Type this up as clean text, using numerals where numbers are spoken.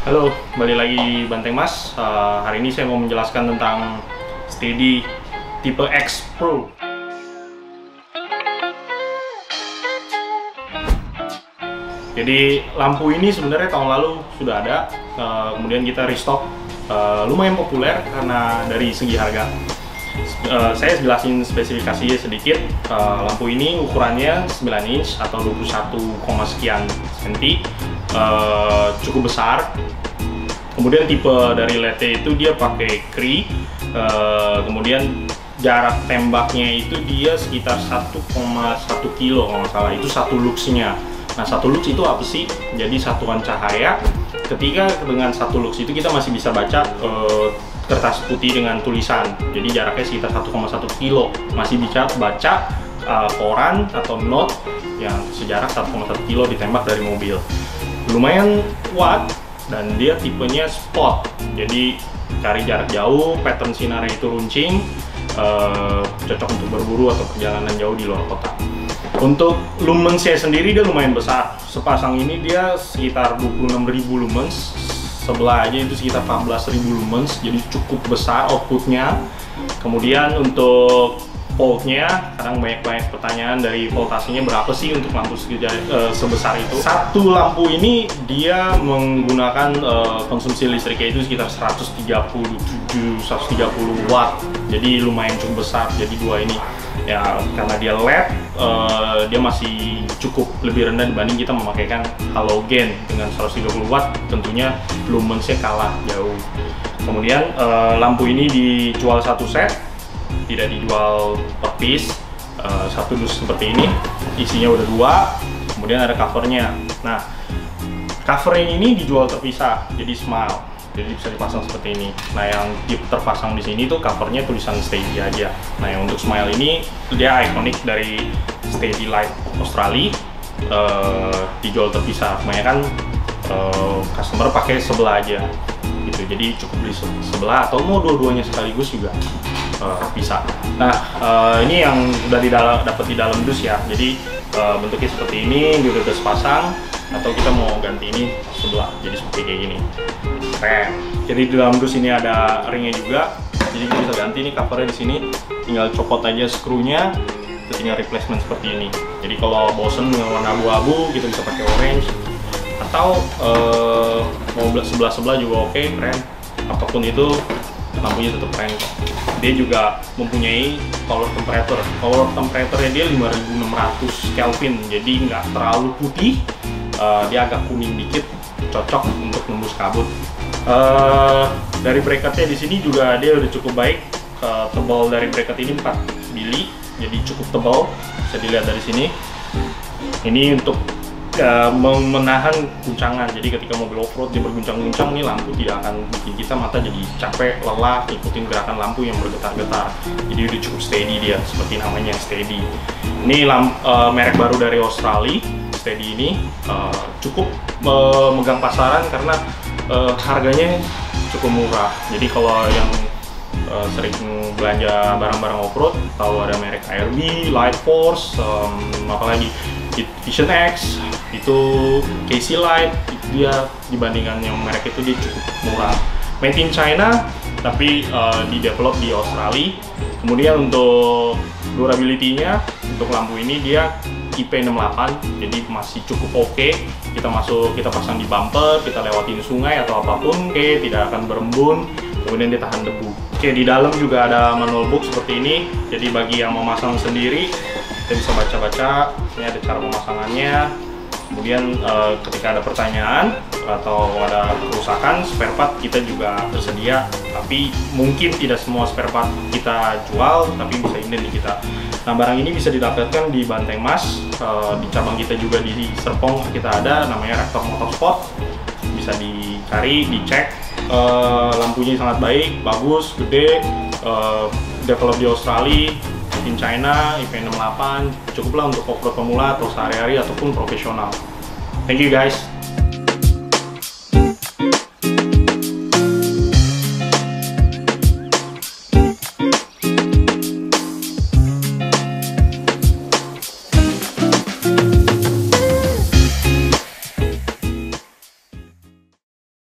Halo, kembali lagi di Banteng Mas. Hari ini saya mau menjelaskan tentang Steady tipe X Pro. Jadi lampu ini sebenarnya tahun lalu sudah ada, kemudian kita restock, lumayan populer karena dari segi harga. Saya jelasin spesifikasinya sedikit. Lampu ini ukurannya 9 inch atau 21, sekian senti, cukup besar. Kemudian tipe dari LED itu dia pakai Cree, kemudian jarak tembaknya itu dia sekitar 1,1 kilo kalau nggak salah, itu satu luxnya. Nah, satu lux itu apa sih? Jadi satuan cahaya. Ketika dengan satu lux itu kita masih bisa baca kertas putih dengan tulisan. Jadi jaraknya sekitar 1,1 kilo. Masih bisa baca koran atau note yang sejarak 1,1 kilo ditembak dari mobil. Lumayan kuat. Dan dia tipenya spot, jadi cari jarak jauh, pattern sinarnya itu runcing, cocok untuk berburu atau perjalanan jauh di luar kota. Untuk lumensnya sendiri dia lumayan besar. Sepasang ini dia sekitar 26.000 lumens, sebelah aja itu sekitar 14.000 lumens, jadi cukup besar outputnya. Kemudian untuk voltnya, kadang banyak pertanyaan dari voltasenya berapa sih untuk lampu sebesar itu. Satu lampu ini dia menggunakan konsumsi listriknya itu sekitar 130 watt, jadi lumayan cukup besar. Jadi dua ini ya, karena dia LED, dia masih cukup lebih rendah dibanding kita memakaikan halogen dengan 130 watt, tentunya lumensnya kalah jauh. Kemudian lampu ini dijual satu set, tidak dijual per piece. Satu dus seperti ini, isinya udah dua, kemudian ada covernya. Nah, covernya ini dijual terpisah, jadi smile, jadi bisa dipasang seperti ini. Nah, yang terpasang di sini tuh covernya tulisan Steady aja. Nah, yang untuk smile ini dia ikonik dari Steady Light Australia, dijual terpisah. Kebanyakan customer pakai sebelah aja gitu, jadi cukup beli sebelah atau mau dua-duanya sekaligus juga bisa. Nah, ini yang udah dapat di dalam dus ya, jadi bentuknya seperti ini, dia udah sepasang, atau kita mau ganti ini sebelah jadi seperti kayak gini, keren. Jadi di dalam dus ini ada ringnya juga, jadi kita bisa ganti nih covernya di sini, tinggal copot aja skrunya, tinggal replacement seperti ini. Jadi kalau bosen dengan warna abu-abu, kita bisa pakai orange, atau mau sebelah-sebelah juga oke, keren. Apapun itu, lampunya tetap keren. Dia juga mempunyai color temperature. Color temperature-nya dia 5600 Kelvin, jadi nggak terlalu putih, dia agak kuning dikit, cocok untuk nembus kabut. Dari bracketnya di sini juga dia udah cukup baik. Tebal dari bracket ini 4 mili, jadi cukup tebal, bisa dilihat dari sini. Ini untuk menahan guncangan, jadi ketika mobil off-road dia berguncang-guncang, nih lampu tidak akan bikin kita mata jadi capek, lelah, ikutin gerakan lampu yang bergetar-getar. Jadi udah cukup steady dia, seperti namanya Steady. Ini merek baru dari Australia. Steady ini cukup memegang pasaran karena harganya cukup murah. Jadi kalau yang sering belanja barang-barang off-road, tahu ada merek ARB, Light Force, apalagi Vision X, itu KC Light, dia dibandingkan yang merek itu dia cukup murah. Made in China, tapi di develop di Australia. Kemudian untuk durability-nya, untuk lampu ini dia IP68, jadi masih cukup oke. Kita pasang di bumper, kita lewatin sungai atau apapun, tidak akan berembun. Kemudian dia tahan debu. Di dalam juga ada manual book seperti ini. Jadi bagi yang mau masang sendiri, kita bisa baca-baca. Ini ada cara pemasangannya. Kemudian ketika ada pertanyaan atau ada kerusakan, spare part kita juga tersedia. Tapi mungkin tidak semua spare part kita jual, tapi bisa inden di kita. Nah, barang ini bisa didapatkan di Banteng Mas. Di cabang kita juga di Serpong kita ada, namanya Raptor Motorsport. Bisa dicari, dicek. Lampunya sangat baik, bagus, gede, develop di Australia, in China, IP68, cukuplah untuk off-road pemula atau sehari-hari ataupun profesional. Thank you guys.